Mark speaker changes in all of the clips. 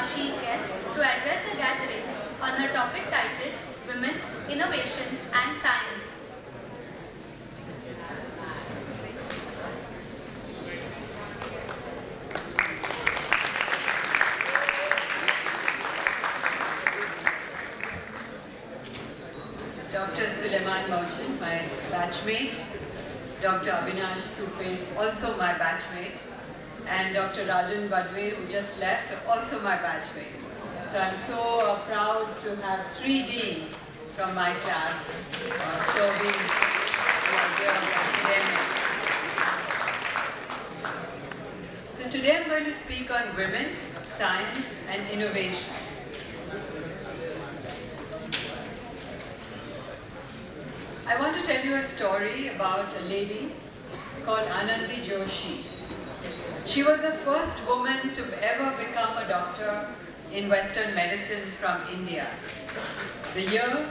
Speaker 1: our chief guest to address the gathering on her topic titled Women, Innovation and Science.
Speaker 2: Dr. Suleiman Merchant, my batchmate, Dr. Avinash Supe, also my batchmate, and Dr. Rajan Badwe, who just left, also my batchmate. So I'm so proud to have 3 deans from my class. So we are here academics. So today I'm going to speak on women, science, and innovation. I want to tell you a story about a lady called Anandi Joshi. She was the first woman to ever become a doctor in Western medicine from India, the year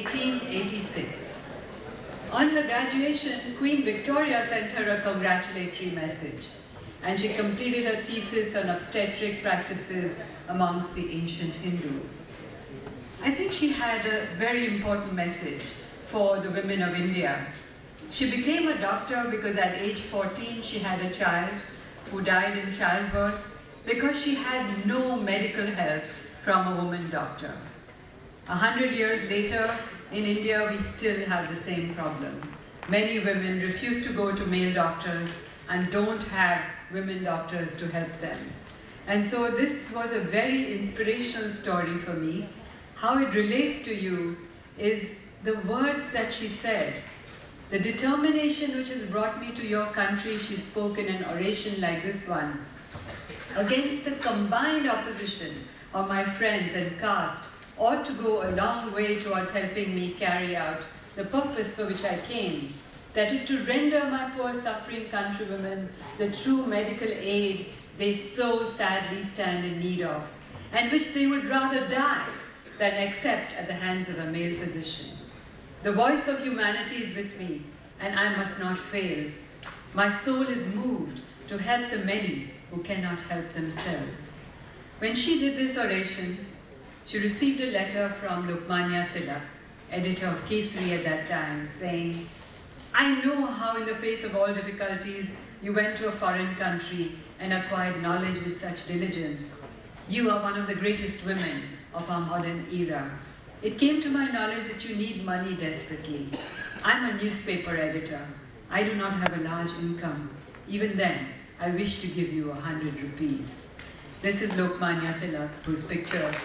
Speaker 2: 1886. On her graduation, Queen Victoria sent her a congratulatory message, and she completed her thesis on obstetric practices amongst the ancient Hindus. I think she had a very important message for the women of India. She became a doctor because at age 14 she had a child who died in childbirth because she had no medical help from a woman doctor. 100 years later, in India, we still have the same problem. Many women refuse to go to male doctors and don't have women doctors to help them. And so this was a very inspirational story for me. How it relates to you is the words that she said, the determination which has brought me to your country. She spoke in an oration like this one, against the combined opposition of my friends and caste, ought to go a long way towards helping me carry out the purpose for which I came, that is to render my poor suffering countrywomen the true medical aid they so sadly stand in need of, and which they would rather die than accept at the hands of a male physician. The voice of humanity is with me, and I must not fail. My soul is moved to help the many who cannot help themselves. When she did this oration, she received a letter from Lokmanya Tilak, editor of Kesari at that time, saying, I know how in the face of all difficulties you went to a foreign country and acquired knowledge with such diligence. You are one of the greatest women of our modern era. It came to my knowledge that you need money desperately. I'm a newspaper editor. I do not have a large income. Even then, I wish to give you 100 rupees. This is Lokmanya Tilak, whose picture is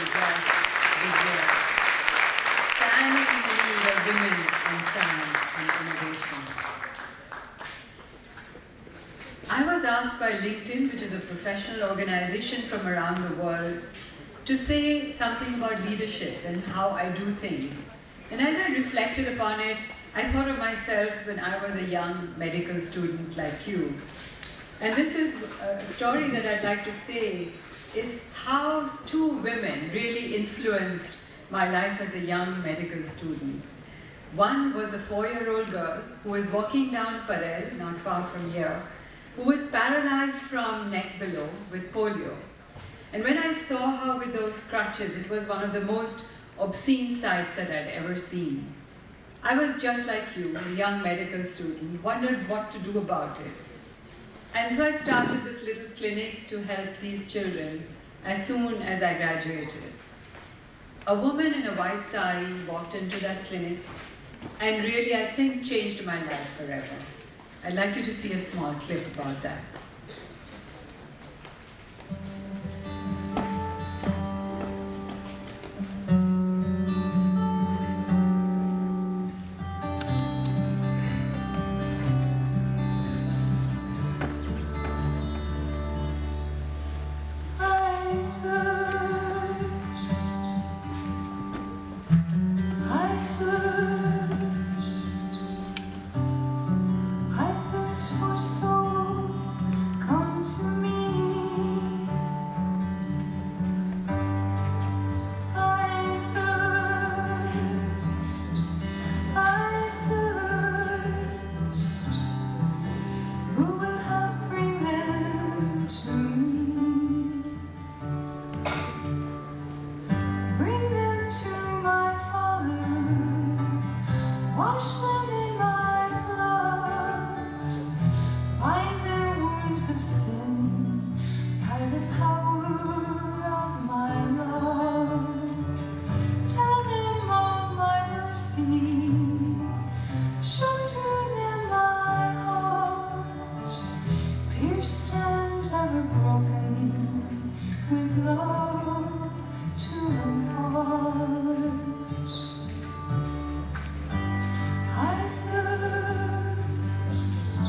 Speaker 2: standing in the need of women in science and innovation. I was asked by LinkedIn, which is a professional organization from around the world, to say something about leadership and how I do things. And as I reflected upon it, I thought of myself when I was a young medical student like you. And this is a story that I'd like to say is how 2 women really influenced my life as a young medical student. One was a 4-year-old girl who was walking down Parel, not far from here, who was paralyzed from neck below with polio. And when I saw her with those crutches, it was one of the most obscene sights that I'd ever seen. I was just like you, a young medical student, wondered what to do about it. And so I started this little clinic to help these children as soon as I graduated. A woman in a white sari walked into that clinic and really, I think, changed my life forever. I'd like you to see a small clip about that.
Speaker 3: For souls broken with love to impart. I thirst,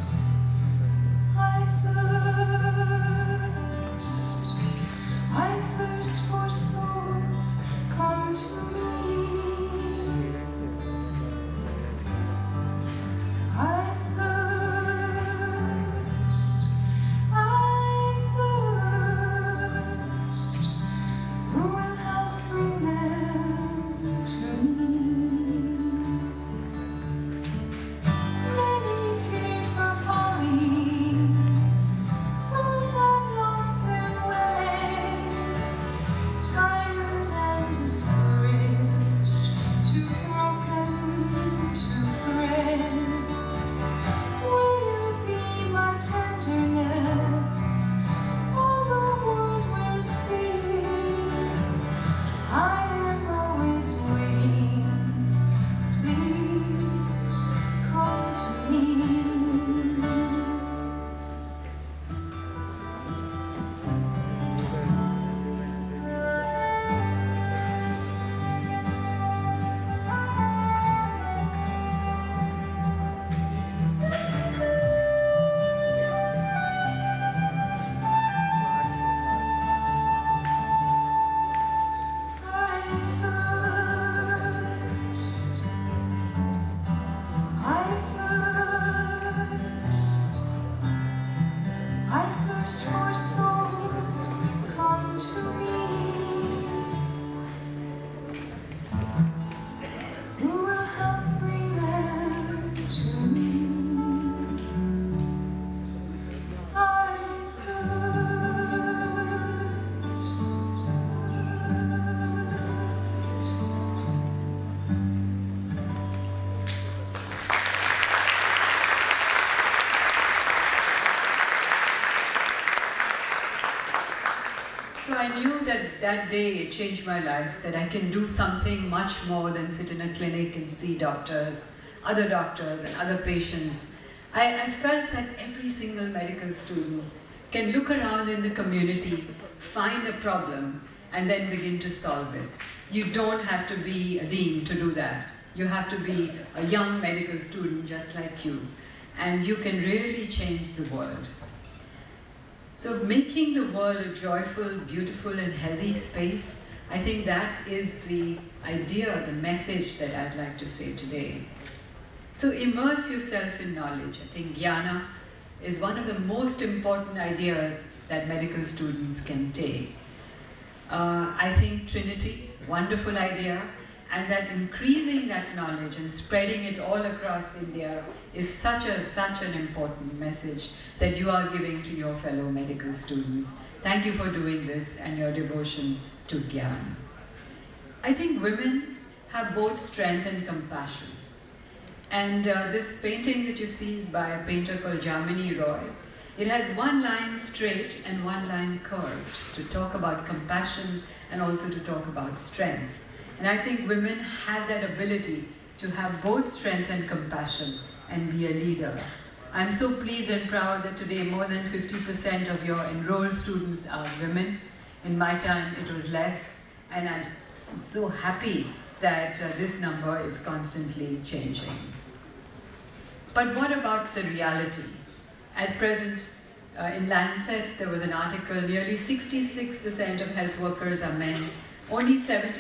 Speaker 3: I thirst for souls, come to me. I thirst, who will help bring them to me? Many tears are falling, souls have lost their way, tired and discouraged, too broken to pray. Will you be my tenderness? All the world will see. I am always waiting. Please come to me. I thirst for souls, come to me. Who will help bring them to me? I
Speaker 2: So I knew that that day it changed my life, that I can do something much more than sit in a clinic and see doctors, other doctors and other patients. I felt that every single medical student can look around in the community, find a problem, and then begin to solve it. You don't have to be a dean to do that. You have to be a young medical student just like you, and you can really change the world. So making the world a joyful, beautiful, and healthy space, I think that is the idea, the message that I'd like to say today. So immerse yourself in knowledge. I think jnana is one of the most important ideas that medical students can take. I think Trinity, wonderful idea, and that increasing that knowledge and spreading it all across India is such an important message that you are giving to your fellow medical students. Thank you for doing this and your devotion to Gyan. I think women have both strength and compassion. And this painting that you see is by a painter called Jamini Roy. It has one line straight and one line curved to talk about compassion and also to talk about strength. And I think women have that ability to have both strength and compassion and be a leader. I'm so pleased and proud that today more than 50% of your enrolled students are women. In my time it was less, and I'm so happy that this number is constantly changing. But what about the reality? At present, in Lancet, there was an article, nearly 66% of health workers are men, only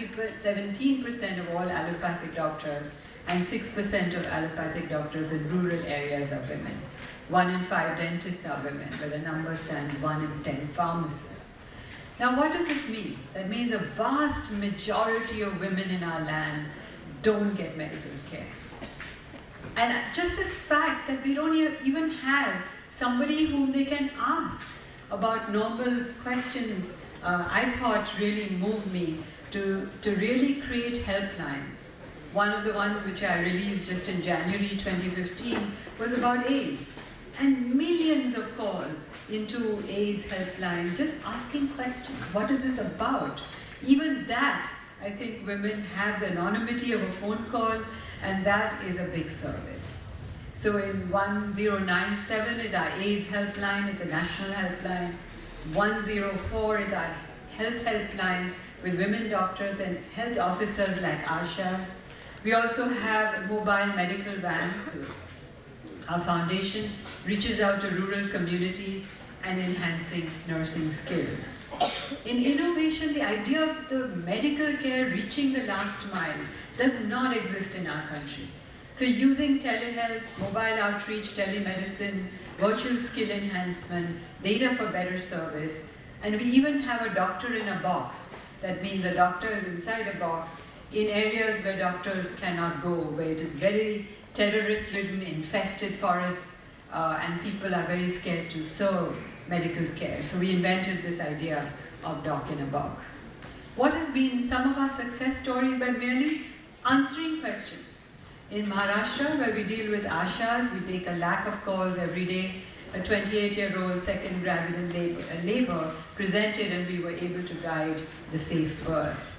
Speaker 2: 17% of all allopathic doctors, and 6% of allopathic doctors in rural areas are women. 1 in 5 dentists are women, but the number stands 1 in 10 pharmacists. Now what does this mean? That means a vast majority of women in our land don't get medical care. And just this fact that they don't even have somebody whom they can ask about normal questions, I thought really moved me to really create helplines. One of the ones which I released just in January 2015 was about AIDS. And millions of calls into AIDS helpline, just asking questions. What is this about? Even that, I think women have the anonymity of a phone call, and that is a big service. So in 1097 is our AIDS helpline, it's a national helpline. 104 is our health helpline with women doctors and health officers like Ashas. We also have mobile medical vans. Our foundation reaches out to rural communities and enhancing nursing skills. In innovation, the idea of the medical care reaching the last mile does not exist in our country. So using telehealth, mobile outreach, telemedicine, virtual skill enhancement, data for better service, and we even have a doctor in a box. That means a doctor is inside a box in areas where doctors cannot go, where it is very terrorist-ridden, infested forests, and people are very scared to serve medical care. So we invented this idea of doc in a box. What has been some of our success stories by merely answering questions? In Maharashtra, where we deal with Ashas, we take a lakh of calls every day. A 28-year-old second gravid and labor presented, and we were able to guide the safe birth.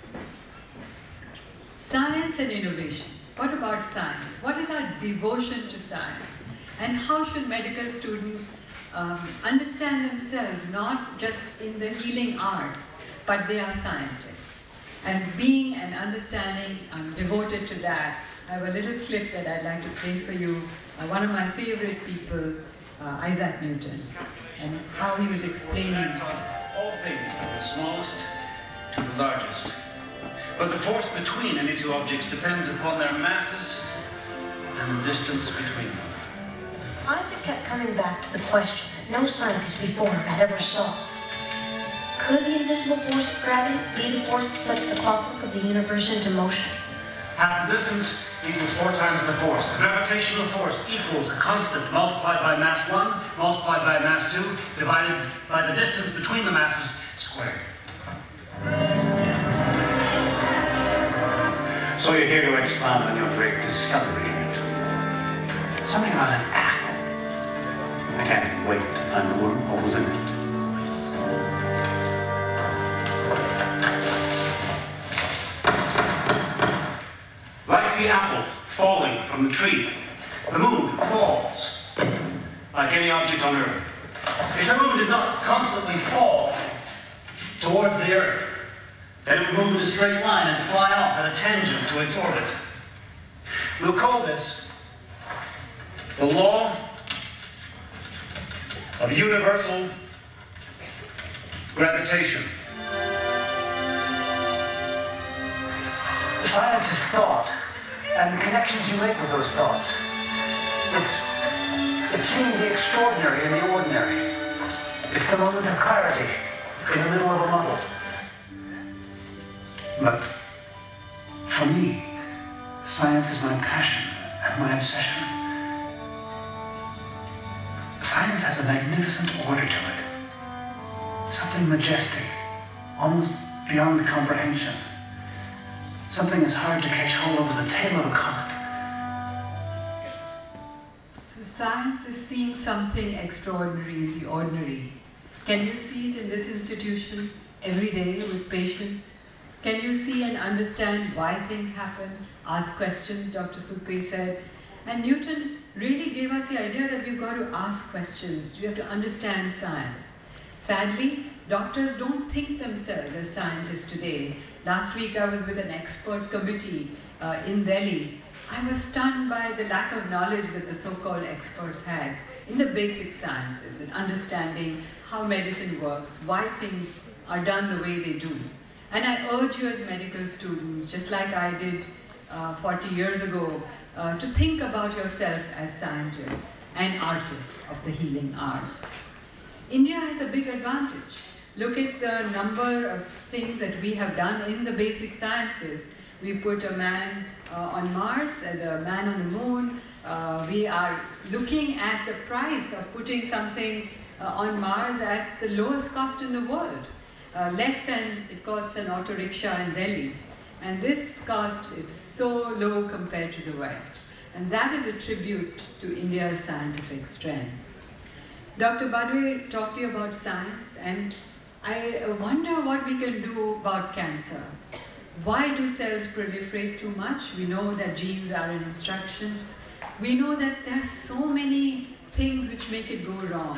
Speaker 2: Science and innovation. What about science? What is our devotion to science? And how should medical students understand themselves, not just in the healing arts, but they are scientists? And being and understanding, I'm devoted to that. I have a little clip that I'd like to play for you. One of my favorite people, Isaac Newton, and how he was explaining.
Speaker 4: All things, from the smallest to the largest. But the force between any two objects depends upon their masses and the distance between them.
Speaker 5: Isaac kept coming back to the question that no scientist before him had ever solved. Could the invisible force of gravity be the force that sets the clockwork of the universe into motion?
Speaker 4: Half the distance equals 4 times the force. The gravitational force equals a constant multiplied by mass 1, multiplied by mass 2, divided by the distance between the masses squared. So you're here to expound on your great discovery, Newton. Something about an apple. I can't wait to find the worm. What was in it? Like the apple falling from the tree, the moon falls like any object on Earth. If the moon did not constantly fall towards the Earth, then it would move in a straight line and fly off at a tangent to its orbit. We'll call this the law of universal gravitation. Science is thought, and the connections you make with those thoughts. It's seeing the extraordinary in the ordinary. It's the moment of clarity in the middle of a muddle. But for me, science is my passion and my obsession. Science has a magnificent order to it. Something majestic, almost beyond comprehension. Something as hard to catch hold of as the tail of a comet.
Speaker 2: So science is seeing something extraordinary in the ordinary. Can you see it in this institution every day with patients? Can you see and understand why things happen? Ask questions, Dr. Supri said. And Newton really gave us the idea that we've got to ask questions. We have to understand science. Sadly, doctors don't think themselves as scientists today. Last week I was with an expert committee in Delhi. I was stunned by the lack of knowledge that the so-called experts had in the basic sciences and understanding how medicine works, why things are done the way they do. And I urge you as medical students, just like I did 40 years ago, to think about yourself as scientists and artists of the healing arts. India has a big advantage. Look at the number of things that we have done in the basic sciences. We put a man on Mars and a man on the moon. We are looking at the price of putting something on Mars at the lowest cost in the world. Less than it costs an auto rickshaw in Delhi. And this cost is so low compared to the West. And that is a tribute to India's scientific strength. Dr. Badwe talked to you about science, and I wonder what we can do about cancer. Why do cells proliferate too much? We know that genes are an instruction. We know that there are so many things which make it go wrong.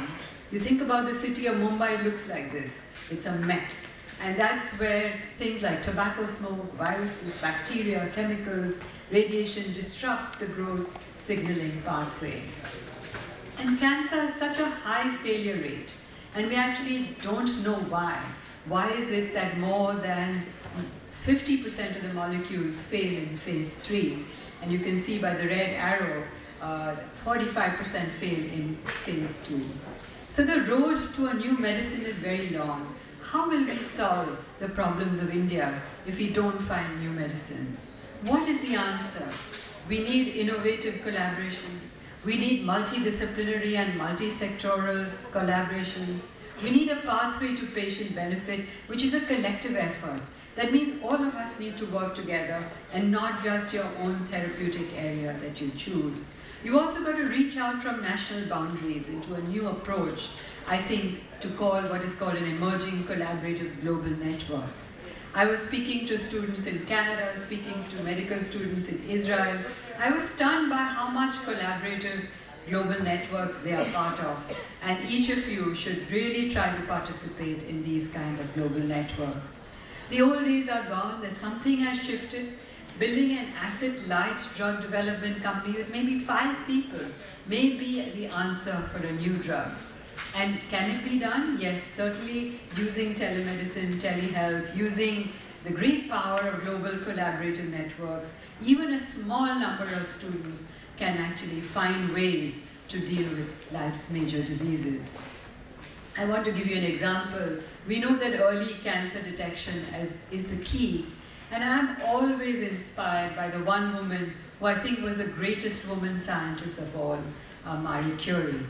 Speaker 2: You think about the city of Mumbai, it looks like this. It's a mess. And that's where things like tobacco smoke, viruses, bacteria, chemicals, radiation disrupt the growth signaling pathway. And cancer has such a high failure rate, and we actually don't know why. Why is it that more than 50% of the molecules fail in phase 3? And you can see by the red arrow, 45% fail in phase 2. So the road to a new medicine is very long. How will we solve the problems of India if we don't find new medicines? What is the answer? We need innovative collaborations. We need multidisciplinary and multi-sectoral collaborations. We need a pathway to patient benefit, which is a collective effort. That means all of us need to work together and not just your own therapeutic area that you choose. You've also got to reach out from national boundaries into a new approach, I think, to call what is called an emerging collaborative global network. I was speaking to students in Canada, speaking to medical students in Israel. I was stunned by how much collaborative global networks they are part of. And each of you should really try to participate in these kind of global networks. The old days are gone, something has shifted. Building an asset-light drug development company with maybe 5 people may be the answer for a new drug. And can it be done? Yes, certainly using telemedicine, telehealth, using the great power of global collaborative networks. Even a small number of students can actually find ways to deal with life's major diseases. I want to give you an example. We know that early cancer detection is the key. And I'm always inspired by the one woman who I think was the greatest woman scientist of all, Marie Curie.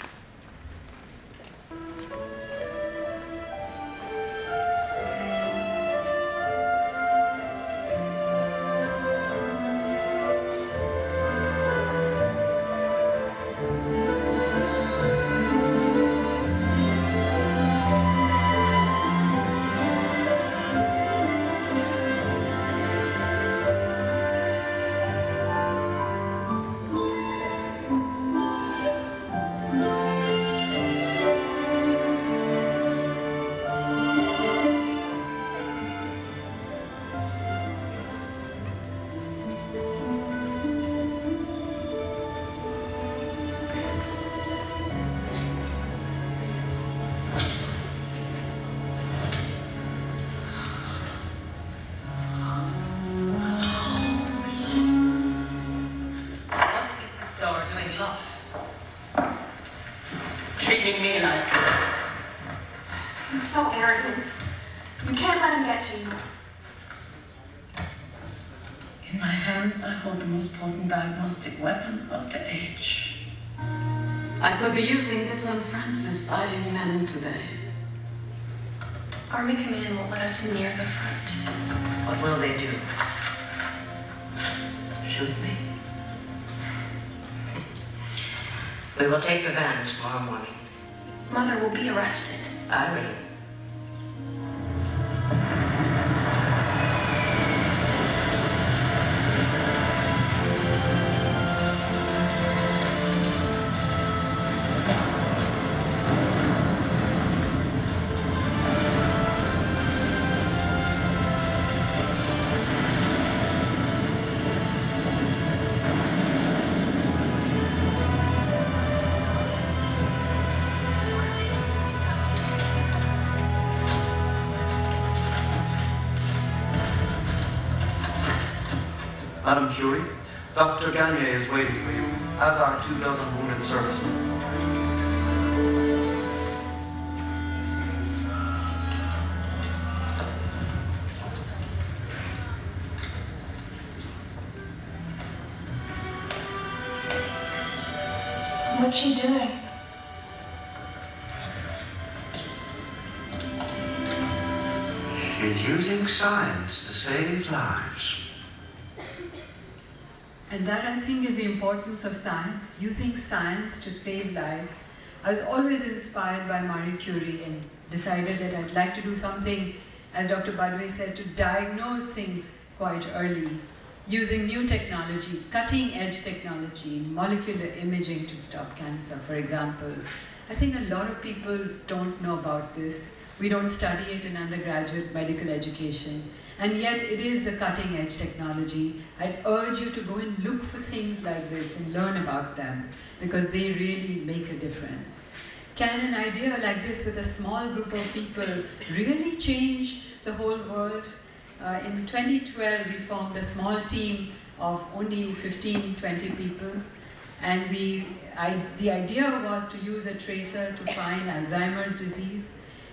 Speaker 6: Treating me like...
Speaker 7: He's so arrogant. You can't let him get to you.
Speaker 6: In my hands, I hold the most potent diagnostic weapon of the age. I could be using this on Francis fighting men today.
Speaker 7: Army Command won't let us near the front.
Speaker 6: What will they do? Shoot me? We will take the van tomorrow morning.
Speaker 7: Mother will be arrested.
Speaker 6: I will.
Speaker 8: Madam Curie, Dr. Gagne is waiting for you, as are 24 wounded servicemen.
Speaker 7: What's she doing?
Speaker 4: She's using science to save lives.
Speaker 2: And that, I think, is the importance of science, using science to save lives. I was always inspired by Marie Curie and decided that I'd like to do something, as Dr. Badwe said, to diagnose things quite early, using new technology, cutting-edge technology, molecular imaging to stop cancer, for example. I think a lot of people don't know about this. We don't study it in undergraduate medical education, and yet it is the cutting edge technology. I'd urge you to go and look for things like this and learn about them, because they really make a difference. Can an idea like this with a small group of people really change the whole world? In 2012, we formed a small team of only 15, 20 people, and the idea was to use a tracer to find Alzheimer's disease.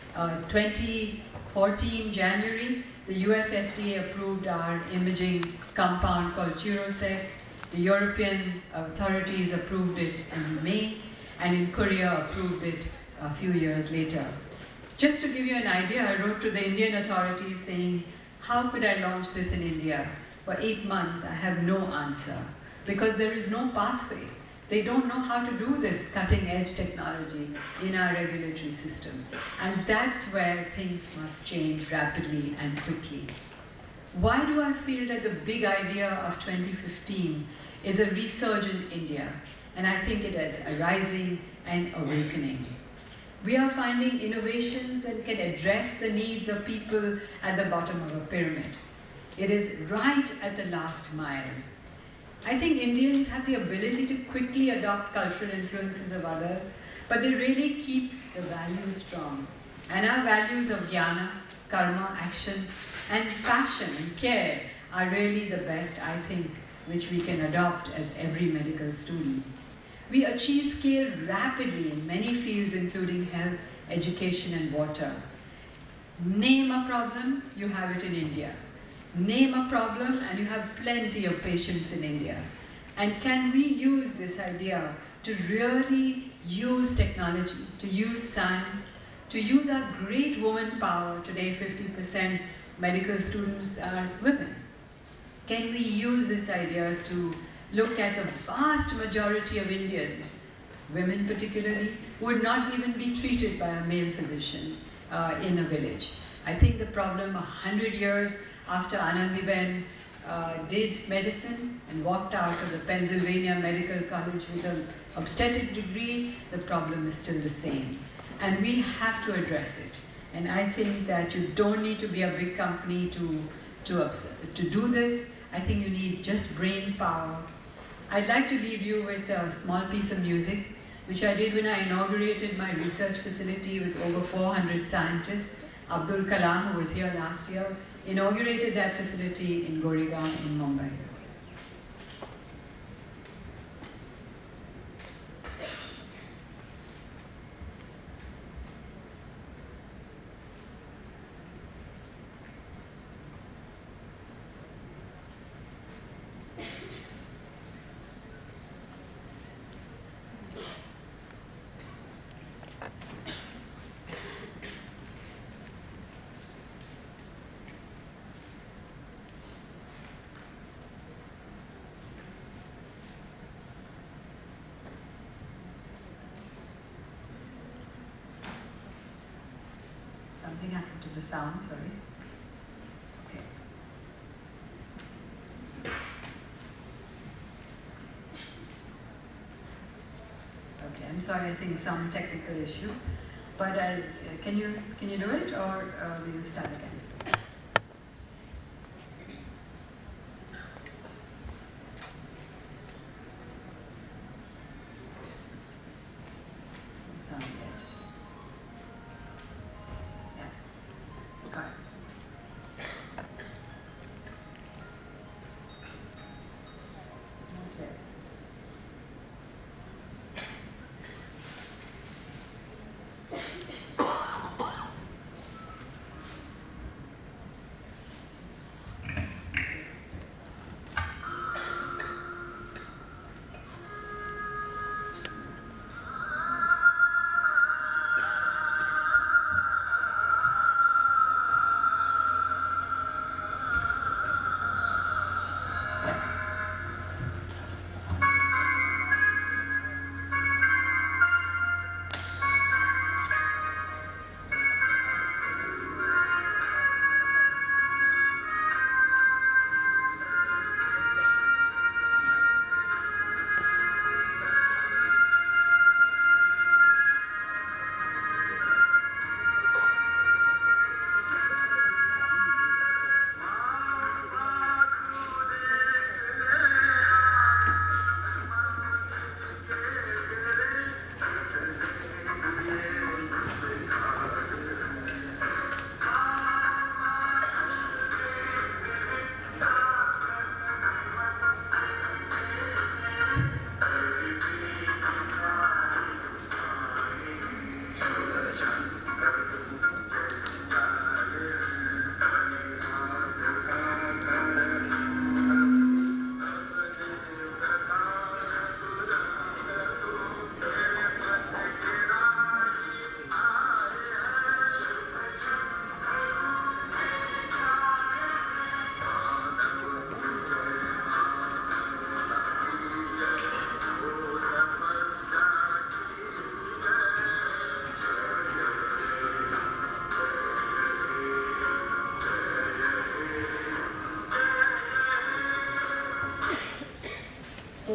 Speaker 2: 2014 January, the US FDA approved our imaging compound called Chirosec. The European authorities approved it in May, and in Korea approved it a few years later. Just to give you an idea, I wrote to the Indian authorities saying, how could I launch this in India? For 8 months, I have no answer, because there is no pathway. They don't know how to do this cutting-edge technology in our regulatory system. And that's where things must change rapidly and quickly. Why do I feel that the big idea of 2015 is a resurgence in India? And I think it is a rising and awakening. We are finding innovations that can address the needs of people at the bottom of a pyramid. It is right at the last mile. I think Indians have the ability to quickly adopt cultural influences of others, but they really keep the values strong. And our values of jnana, karma, action, and passion and care are really the best, I think, which we can adopt as every medical student. We achieve scale rapidly in many fields, including health, education, and water. Name a problem, you have it in India. Name a problem and you have plenty of patients in India. And can we use this idea to really use technology, to use science, to use our great woman power? Today 50% medical students are women. Can we use this idea to look at the vast majority of Indians, women particularly, who would not even be treated by a male physician in a village? I think the problem 100 years after Anandiben did medicine and walked out of the Pennsylvania Medical College with an obstetric degree, the problem is still the same. And we have to address it. And I think that you don't need to be a big company to do this. I think you need just brain power. I'd like to leave you with a small piece of music, which I did when I inaugurated my research facility with over 400 scientists. Abdul Kalam, who was here last year, inaugurated that facility in Goregaon in Mumbai. Something happened to the sound, sorry. Okay. Okay, I'm sorry, I think some technical issue. But can you do it, or will you start again? Sound dead. Yeah. Got it. Okay.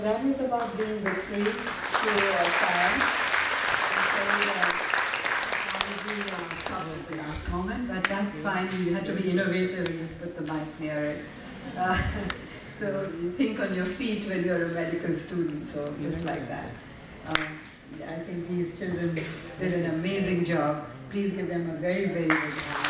Speaker 2: that was about being victory to science. At the last moment, but that's fine. You had to be innovative and just put the mic near it. So you think on your feet when you're a medical student, so just like that. I think these children did an amazing job. Please give them a very, very big hand.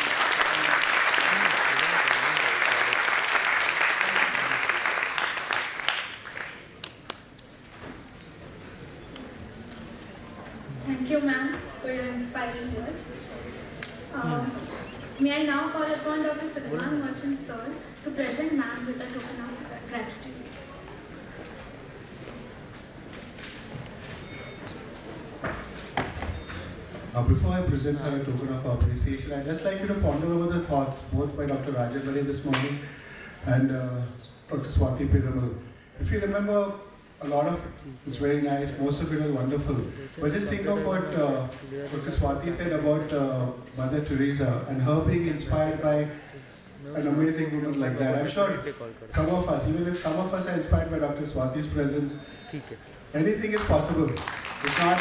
Speaker 1: Thank you, ma'am, for your inspiring words. May I now call upon Dr. Sulaiman Merchant Sir to present ma'am with a token of gratitude.
Speaker 9: Before I present her a token of appreciation, I'd just like you to ponder over the thoughts both by Dr. Rajan this morning and Dr. Swati Piramal. If you remember, a lot of it was very nice, most of it was wonderful. But just think of what Dr. Swati said about Mother Teresa and her being inspired by an amazing woman like that. I'm sure some of us, even if some of us are inspired by Dr. Swati's presence, anything is possible. It's not...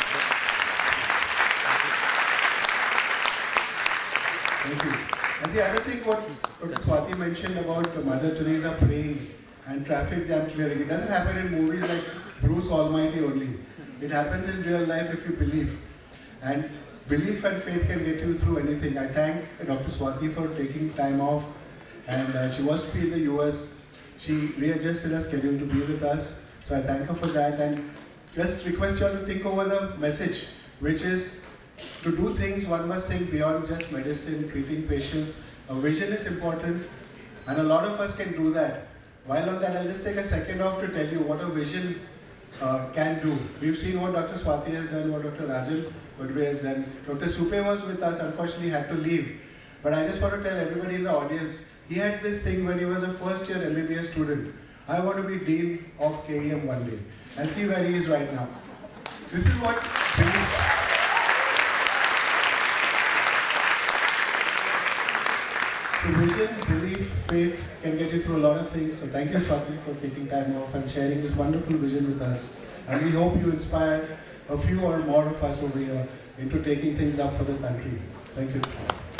Speaker 9: Thank you. And the other thing what Dr. Swati mentioned about Mother Teresa praying and traffic jam clearing, it doesn't happen in movies like Bruce Almighty only. It happens in real life if you believe. And belief and faith can get you through anything. I thank Dr. Swati for taking time off, and she was to be in the US. She readjusted her schedule to be with us. So I thank her for that, and just request you all to think over the message, which is to do things, one must think beyond just medicine, treating patients. A vision is important, and a lot of us can do that. While on that, I'll just take a second off to tell you what a vision can do. We've seen what Dr. Swati has done, what Dr. Rajan Badwe has done. Dr. Supe was with us, unfortunately had to leave. But I just want to tell everybody in the audience, he had this thing when he was a first year MBBS student. I want to be Dean of KEM one day. And see where he is right now. This is what belief. So vision, belief, faith can get you through a lot of things. So thank you, Swati, for taking time off and sharing this wonderful vision with us. And we hope you inspire a few or more of us over here into taking things up for the country. Thank you.